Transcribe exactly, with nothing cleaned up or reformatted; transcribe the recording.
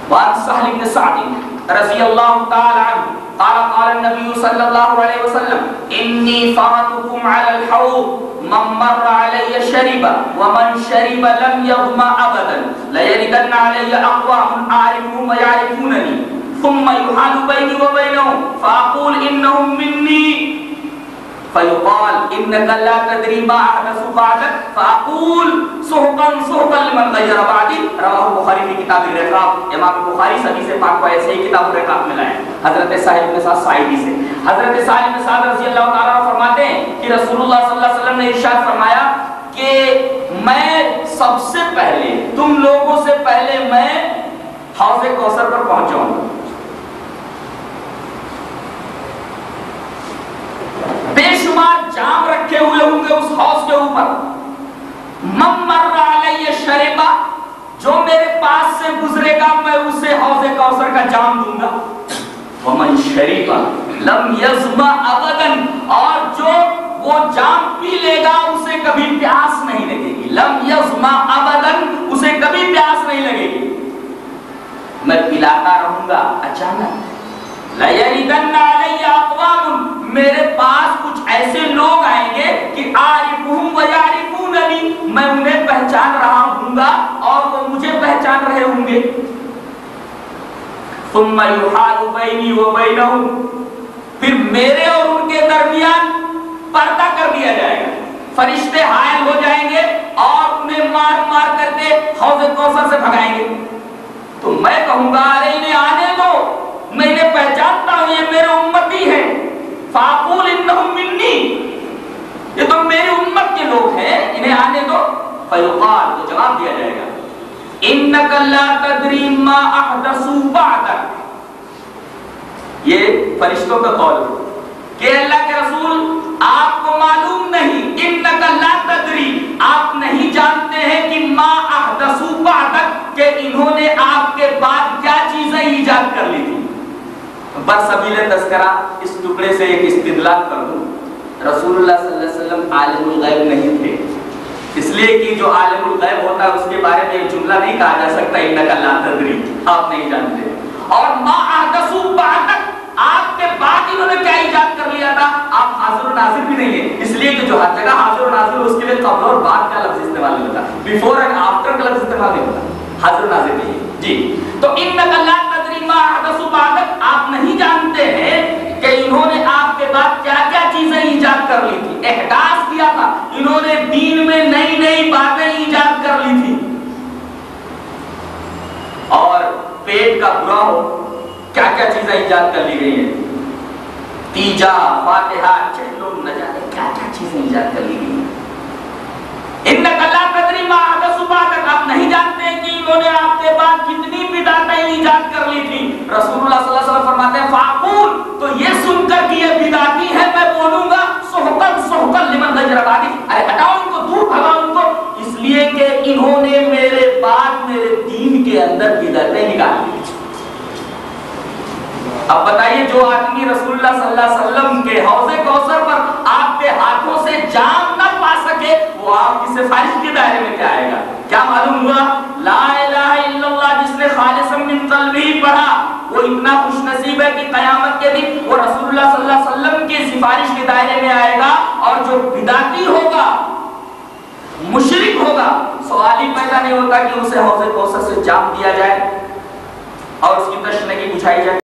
وعن سہل بن سعد رضی اللہ تعالی عنہ قال قال النبي صلی اللہ علیہ وسلم انی فاتکم علی الحوض من مر علی شرب ومن شرب لم یظمأ ابدا لیردن علی اقوام اعرفهم ویعرفوننی ثم يحال بینی وبینهم فاقول انهم منی فیقال انک لا تدری ما احدث بعدک فاقول سحقا سحقا لمن غیر بعدی. رواہ بخاری کی کتاب الرقاق. امام بخاری حدیث پاک کو ایسے ہی کتاب الرقاق میں لائے حضرت سہل بن سعد ساعدی سے. حضرت سہل بن سعد رضی اللہ تعالیٰ عنہ فرماتے ہیں کہ رسول اللہ صلی اللہ علیہ وسلم نے ارشاد فرمایا کہ میں سب سے پہلے تم لوگوں سے پہلے میں حوض کوثر پر پہنچ جاؤں گا. بے شمار جام رکھے ہوئے ہوں گے اس حوض کے اوپر. من مر علی شربا, جو میرے پاس سے گزرے گا میں اسے حوض کوثر کا جام دوں گا. ومن شرب لم یظمأ ابدا, اور جو وہ جام پی لے گا اسے کبھی پیاس نہیں لگے گی. لم یظمأ ابدا, اسے کبھی پیاس نہیں لگے گی. میں پلاتا رہوں گا. اچانک لیردن علی اقوام, میرے پاس کچھ ایسے لوگ آئیں گے کہ عارفہم ویعرفوننی, میں انہیں پہچان رہا ہوں گا اور وہ مجھے پہچان رہے ہوں گے. ثم یحال بینی وبینہم, پھر میرے اور ان کے درمیان پردہ کر دیا جائے گا. فرشتے حائل ہو جائیں گے اور انہیں مار مار کر کے حوض کوثر سے بھگائیں گے. تو میں کہوں گا ارے انہیں آنے دو, میں انہیں پہچانتا ہوں, یہ میرے امتی ہیں. فاقول انہم منی, یہ تو میری امت کے لوگ ہیں, انہیں آنے دو. فیقال, تو جواب دیا جائے گا انک لا تدری ما احدثوا بعدک. یہ فرشتوں کا قول کہ اللہ کے رسول آپ کو معلوم نہیں, انک لا تدری, آپ نہیں جانتے ہیں کہ ما احدثوا بعدک, کہ انہوں نے آپ کے بعد کیا چیزیں ایجاد کر لی تھی. برسبیل تذکرہ اس ٹکڑے سے ایک استدلال کر دوں. رسول اللہ صلی اللہ علیہ وسلم عالم الغیب نہیں تھے, اس لیے کہ جو عالم الغیب ہوتا ہے اس کے بارے میں یہ جملہ نہیں کہا جا سکتا انک لا تدری, آپ نہیں جانتے. اور ما احدثوا بعدک, آپ کے بعد انہوں نے کیا ایجاد کر لیا تھا, آپ حاضر و ناظر بھی نہیں ہیں. اس لیے کہ جو ہر جگہ حاضر و ناظر اس کے لیے قبل اور بعد کا لفظ استعمال نہیں ہوتا, بیفور اینڈ آفٹر کا لفظ استعمال نہیں ہوتا, حاضر و ناظر نہیں ہے. جی, تو انک لا تدری ما احدثوا بعدک, آپ نہیں جانتے ہیں کہ انہوں نے آپ کے بعد کیا کیا چیزیں ایجاد کر لی تھی. احداث کیا تھا, انہوں نے دین میں نئی نئی باتیں ایجاد کر لی تھی. اور پیٹ کا برا ہو, کیا کیا چیزیں ایجاد کر لی گئی ہیں. تیجا, فاتحہ, چہلو, نہ جانے کیا کیا چیزیں ایجاد کر لی گئی ہیں. انک لا تدری ما احدثوا بعدک, آپ نہیں جانتے کہ انہوں نے آپ کے بعد کتنی بدعتیں ایجاد کر لی تھی. رسول اللہ صلی اللہ علیہ وسلم فرماتے ہیں فاقول, تو یہ سن کر کہ یہ بدعتی ہے میں بولوں گا سحقا سحقا لمن غیر بعدی, ارے ہٹاؤ ان کو, دور بھگاؤ ان کو, اس لیے کہ انہوں نے میرے بعد میرے دین کے اندر بدعتیں نکال لی. اب بتائیے, جو آدمی رسول اللہ صلی اللہ علیہ وسلم کے حوض کوثر پر آپ کے ہاتھوں سے جام نہ پا سکے, وہ آپ کی سفارش کے دائرے میں کیا آئے گا. کیا معلوم ہوا, لا الہ الا اللہ جس نے خالصا من قلبہ پڑھا وہ اتنا خوش نصیب ہے کہ قیامت کے دن وہ رسول اللہ صلی اللہ علیہ وسلم کی سفارش کے دائرے میں آئے گا. اور جو بدعتی ہوگا, مشرک ہوگا, سوال ہی پیدا نہیں ہوتا کہ اسے حوض کوثر سے جام دیا جائے اور اس کی تشنگی بجھائی جائے.